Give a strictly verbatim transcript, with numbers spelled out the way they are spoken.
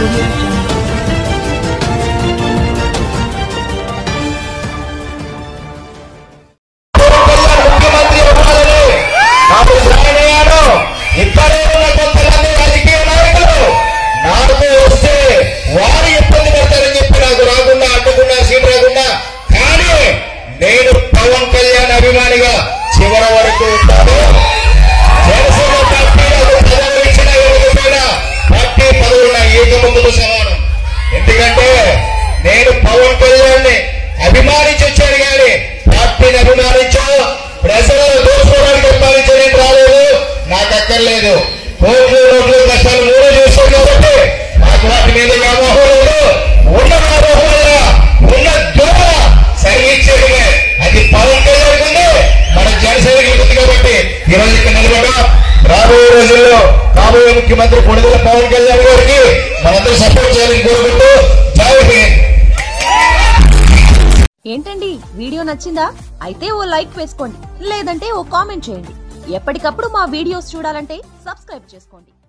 Audio Jungle. నేను పవన్ కళ్యాణ్ అభిమానిగా చివరి వరకు ఉంటాను. జనసేన పార్టీలో పదవులు ఇచ్చిన ఎవరికైనా పార్టీ పదవులు ఏకముఖతో సమానం. ఎందుకంటే నేను పవన్ కళ్యాణ్ ని అభిమానించి వచ్చాను కానీ పార్టీని అభిమానించో ప్రజలను దోచుకోవడానికి అభిమానించడానికి రాలేదు. నాకు అక్కర్లేదు. కోట్లు రోడ్లు కష్టాలు మూడు చూస్తాను కాబట్టి నాకు వాటి మీద వ్యామోహం లేదు. ఉన్న వ్యామోహం వల్ల ఉన్న దూర సర్వీస్ చేయడమే అది పవన్ కళ్యాణ్ ఉంది, మన జనసేనకి ఉంది. కాబట్టి ఈ రోజు ఇక్కడ నిలబడ్డా రాబోయే రోజుల్లో కాబోయే ముఖ్యమంత్రి కొడుకుల పవన్ కళ్యాణ్ గారికి మనందరూ సపోర్ట్ చేయాలని కోరుకుంటూ జై హింద్. ఏంటండి వీడియో నచ్చిందా? అయితే ఓ లైక్ వేసుకోండి, లేదంటే ఓ కామెంట్ చేయండి. ఎప్పటికప్పుడు మా వీడియోస్ చూడాలంటే సబ్స్క్రైబ్ చేసుకోండి.